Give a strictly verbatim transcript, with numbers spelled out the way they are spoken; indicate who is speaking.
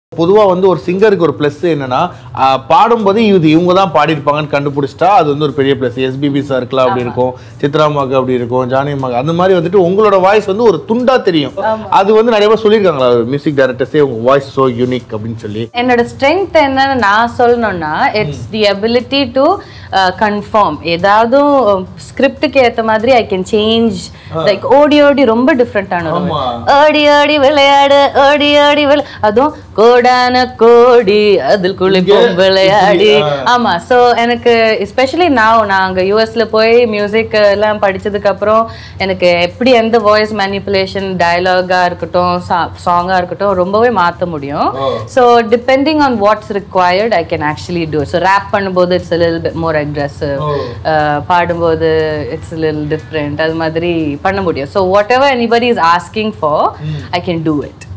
Speaker 1: பொதுவா வந்து ஒரு சிங்கருக்கு ஒரு ப்ளஸ் என்னன்னா பாடும்போது இது இவங்க தான் பாடிருப்பாங்கன்னு கண்டுபிடிச்சிட்டா அது வந்து ஒரு பெரிய ப்ளஸ். எஸ்பிபி சார்க்குலாம் அப்படி இருக்கும், சித்ராமாக்கு அப்படி இருக்கும், ஜானகிமாக்கு அந்த மாதிரி வந்துட்டு உங்களோட வாய்ஸ் வந்து ஒரு துண்டா தெரியும். அது வந்து நிறைய பேர் சொல்லியிருக்காங்களா மியூசிக் டைரக்டர்ஸே உங்க வாய்ஸ் சோ யூனிக் அப்படின்னு சொல்லி.
Speaker 2: என்னோட ஸ்ட்ரென்த் என்னன்னு நான் சொல்லணும்னா it's the ability to conform. ஏதாவது ஸ்கிரிப்டுக்கு ஏற்ற மாதிரி ஐ கேன் சேஞ்ச். லைக் ஓடி ஓடி ரொம்ப டிஃப்ரெண்டான ஓடி ஓடி விளையாடு ஓடி ஓடி விளை அதுவும் கோடான கோடி அதில் குளிப்போம் விளையாடி. ஆமா, ஸோ எனக்கு எஸ்பெஷலி நான் நான் அங்கே யூஎஸ்ல போய் மியூசிக் எல்லாம் படிச்சதுக்கு அப்புறம் எனக்கு எப்படி எந்த வாய்ஸ் மேனிப்புலேஷன் டயலாகா இருக்கட்டும் சாங்கா இருக்கட்டும் ரொம்பவே மாற்ற முடியும். So depending on what's required I can actually do. So rap பண்ணும்போது it's a little bit more aggressive, பாடும்போது இட்ஸ் a little different, அது மாதிரி பண்ண முடியும். So whatever anybody is asking for I can do it.